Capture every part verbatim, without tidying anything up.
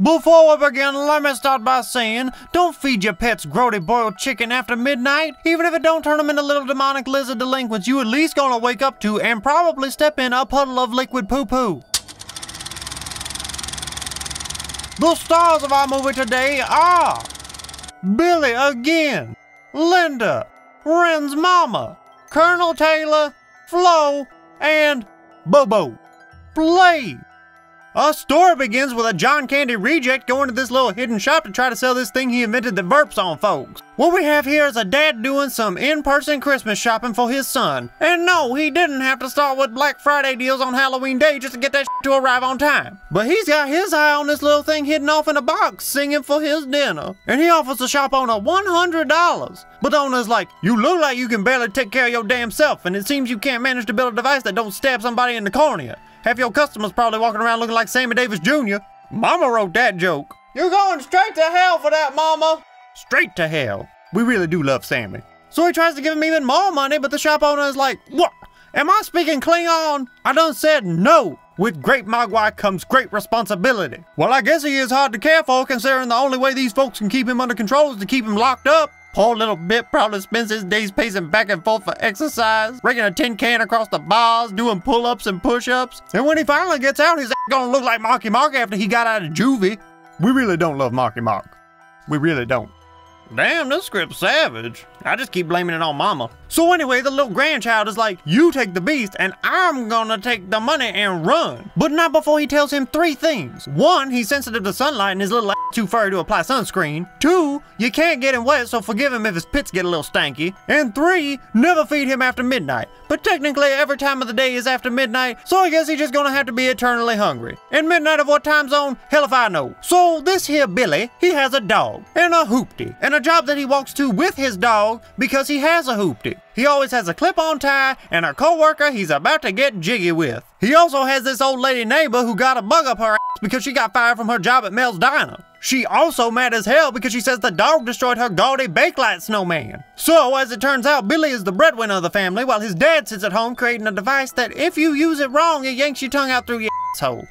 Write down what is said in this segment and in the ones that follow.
Before we begin, let me start by saying, don't feed your pets grody boiled chicken after midnight. Even if it don't turn them into little demonic lizard delinquents, you at least gonna wake up to and probably step in a puddle of liquid poo-poo. The stars of our movie today are Billy again, Linda, Ren's mama, Colonel Taylor, Flo, and Bobo. Play! Our story begins with a John Candy reject going to this little hidden shop to try to sell this thing he invented that burps on folks. What we have here is a dad doing some in-person Christmas shopping for his son. And no, he didn't have to start with Black Friday deals on Halloween Day just to get that shit to arrive on time. But he's got his eye on this little thing hidden off in a box singing for his dinner. And he offers the shop owner one hundred dollars. But the owner's like, you look like you can barely take care of your damn self, and it seems you can't manage to build a device that don't stab somebody in the cornea. Half your customers probably walking around looking like Sammy Davis Junior Mama wrote that joke. You're going straight to hell for that, Mama. Straight to hell. We really do love Sammy. So he tries to give him even more money, but the shop owner is like, what? Am I speaking Klingon? I done said no. With great mogwai comes great responsibility. Well, I guess he is hard to care for, considering the only way these folks can keep him under control is to keep him locked up. Poor little bit probably spends his days pacing back and forth for exercise, raking a tin can across the bars, doing pull-ups and push-ups. And when he finally gets out, his ass gonna look like Marky Mark after he got out of juvie. We really don't love Marky Mark. We really don't. Damn, this script's savage. I just keep blaming it on Mama. So anyway, the little grandchild is like, you take the beast and I'm gonna take the money and run. But not before he tells him three things. One, he's sensitive to sunlight and his little ass too furry to apply sunscreen. Two, you can't get him wet, so forgive him if his pits get a little stanky. And three, never feed him after midnight. But technically every time of the day is after midnight, so I guess he's just gonna have to be eternally hungry. And midnight of what time zone? Hell if I know. So this here Billy, he has a dog and a hoopty and a job that he walks to with his dog because he has a hoopty. He always has a clip-on tie and a co-worker he's about to get jiggy with. He also has this old lady neighbor who got a bug up her ass because she got fired from her job at Mel's Diner. She also mad as hell because she says the dog destroyed her gaudy Bakelite snowman. So, as it turns out, Billy is the breadwinner of the family while his dad sits at home creating a device that if you use it wrong, it yanks your tongue out through your asshole.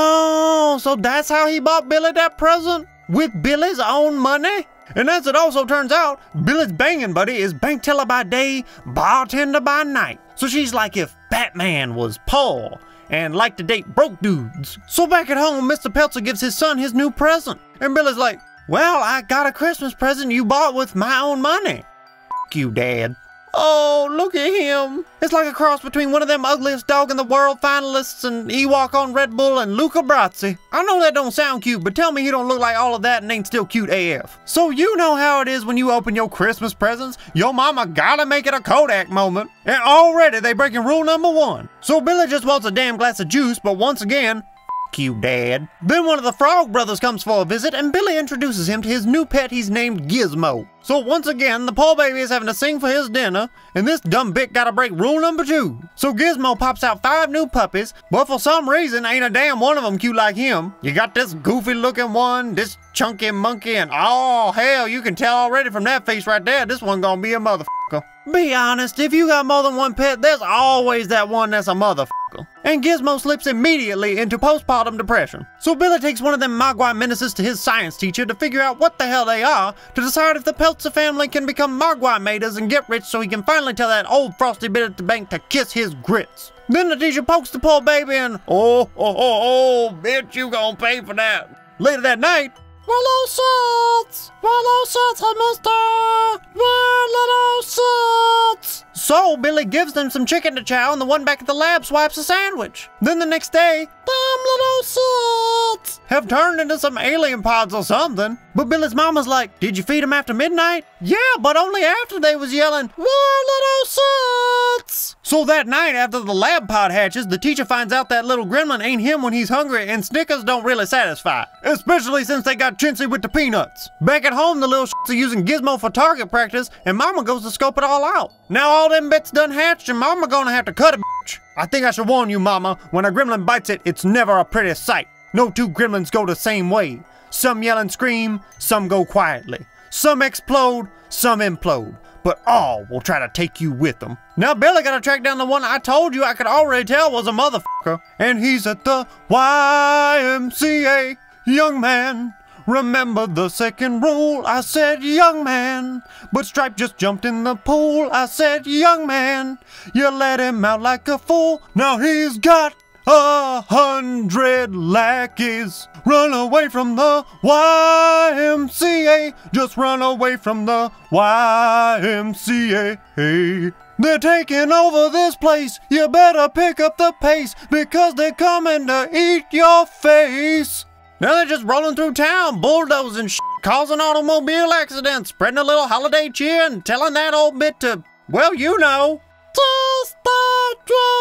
Oh, so that's how he bought Billy that present? With Billy's own money? And as it also turns out, Billy's banging buddy is bank teller by day, bartender by night. So she's like if Batman was poor and liked to date broke dudes. So back at home, Mister Peltzer gives his son his new present. And Billy's like, well, I got a Christmas present you bought with my own money. F you, Dad. Oh, look at him. It's like a cross between one of them ugliest dog in the world finalists and Ewok on Red Bull and Luca Brasi. I know that don't sound cute, but tell me he don't look like all of that and ain't still cute A F. So you know how it is when you open your Christmas presents. Your mama gotta make it a Kodak moment. And already they breaking rule number one. So Billy just wants a damn glass of juice, but once again, you, Dad. Then one of the Frog Brothers comes for a visit and Billy introduces him to his new pet he's named Gizmo. So once again, the poor baby is having to sing for his dinner and this dumb bitch gotta break rule number two. So Gizmo pops out five new puppies, but for some reason ain't a damn one of them cute like him. You got this goofy looking one, this chunky monkey, and oh hell, you can tell already from that face right there, this one gonna be a motherfucker. Be honest, if you got more than one pet, there's always that one that's a motherfucker. And Gizmo slips immediately into postpartum depression. So Billy takes one of them Mogwai menaces to his science teacher to figure out what the hell they are, to decide if the Peltzer family can become Mogwai maiders and get rich so he can finally tell that old frosty bit at the bank to kiss his grits. Then the teacher pokes the poor baby and, oh, oh, oh, oh, bitch, you gonna pay for that. Later that night, Willow Sits! Willow Sits, hey mister! Willow Sits! So Billy gives them some chicken to chow and the one back at the lab swipes a sandwich. Then the next day, them little Sits have turned into some alien pods or something. But Billy's mama's like, did you feed them after midnight? Yeah, but only after they was yelling, we're little Sits! So that night after the lab pod hatches, the teacher finds out that little gremlin ain't him when he's hungry and Snickers don't really satisfy. Especially since they got chintzy with the peanuts. Back at home, the little shits are using Gizmo for target practice and Mama goes to scope it all out. Now all them bits done hatched and Mama gonna have to cut a bitch. I think I should warn you, Mama, when a gremlin bites it, it's never a pretty sight. No two gremlins go the same way. Some yell and scream, some go quietly. Some explode, some implode. But all will try to take you with them. Now Billy gotta track down the one I told you I could already tell was a motherfucker. And he's at the Y M C A. young man, remember the second rule. I said, young man, but Stripe just jumped in the pool. I said, young man, you let him out like a fool. Now he's got a hundred lackeys. Run away from the Y M C A. Just run away from the Y M C A. They're taking over this place. You better pick up the pace, because they're coming to eat your face. Now they're just rolling through town, bulldozing shit, causing automobile accidents, spreading a little holiday cheer and telling that old bit to, well, you know, test the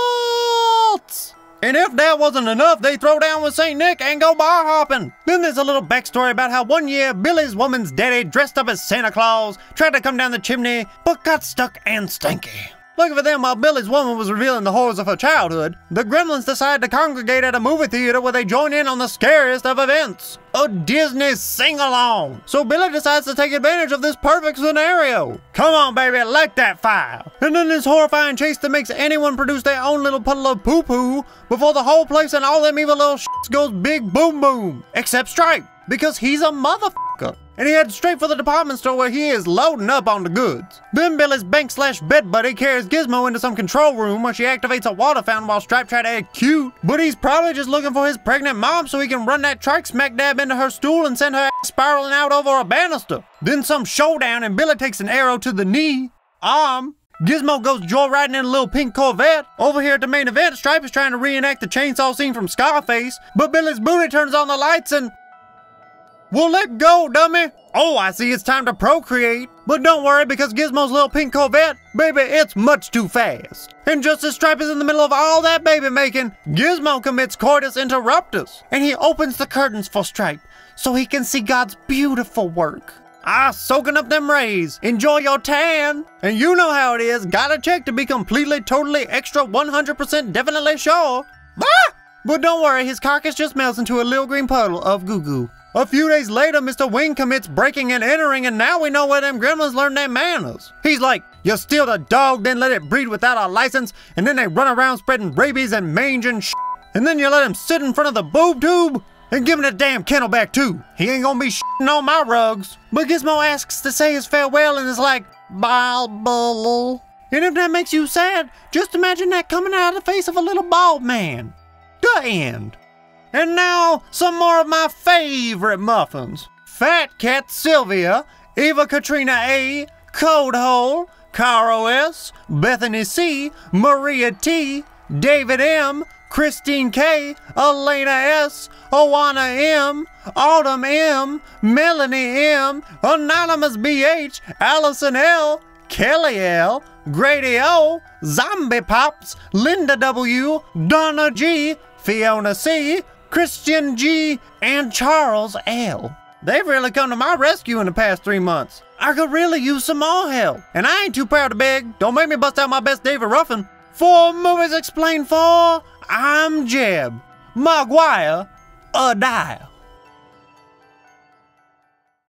truths. And if that wasn't enough, they throw down with Saint Nick and go bar hopping. Then there's a little backstory about how one year Billy's woman's daddy dressed up as Santa Claus, tried to come down the chimney, but got stuck and stinky. Lucky for them, while Billy's woman was revealing the horrors of her childhood, the Gremlins decide to congregate at a movie theater where they join in on the scariest of events, a Disney sing-along. So Billy decides to take advantage of this perfect scenario. Come on, baby, light that fire. And then this horrifying chase that makes anyone produce their own little puddle of poo-poo before the whole place and all them evil little shits goes big boom boom. Except Stripe, because he's a motherfucker. And he heads straight for the department store where he is loading up on the goods. Then Billy's bank slash bed buddy carries Gizmo into some control room where she activates a water fountain while Stripe tries to act cute. But he's probably just looking for his pregnant mom so he can run that trike smack dab into her stool and send her ass spiraling out over a banister. Then some showdown and Billy takes an arrow to the knee, arm. Gizmo goes joyriding in a little pink Corvette. Over here at the main event, Stripe is trying to reenact the chainsaw scene from Scarface, but Billy's booty turns on the lights and... well, let go, dummy. Oh, I see it's time to procreate. But don't worry, because Gizmo's little pink Corvette, baby, it's much too fast. And just as Stripe is in the middle of all that baby making, Gizmo commits coitus interruptus. And he opens the curtains for Stripe so he can see God's beautiful work. Ah, soaking up them rays. Enjoy your tan. And you know how it is. Gotta check to be completely, totally, extra, one hundred percent definitely sure. Ah! But don't worry, his carcass just melts into a little green puddle of goo-goo. A few days later, Mister Wing commits breaking and entering, and now we know where them gremlins learn their manners. He's like, you steal the dog, then let it breed without a license, and then they run around spreading rabies and mange and shit. And then you let him sit in front of the boob tube, and give him the damn kennel back too. He ain't gonna be shitting on my rugs. But Gizmo asks to say his farewell and is like, bye-bye. And if that makes you sad, just imagine that coming out of the face of a little bald man. The end. And now, some more of my favorite muffins. Fat Cat Sylvia, Eva Katrina A, Code Hole, Caro S, Bethany C, Maria T, David M, Christine K, Elena S, Owana M, Autumn M, Melanie M, Anonymous B H, Allison L, Kelly L, Grady O, Zombie Pops, Linda W, Donna G, Fiona C, Christian G, and Charles L. They've really come to my rescue in the past three months. I could really use some more help. And I ain't too proud to beg. Don't make me bust out my best David Ruffin. For Movies Explained for, I'm Jeb. Maguire, Adair.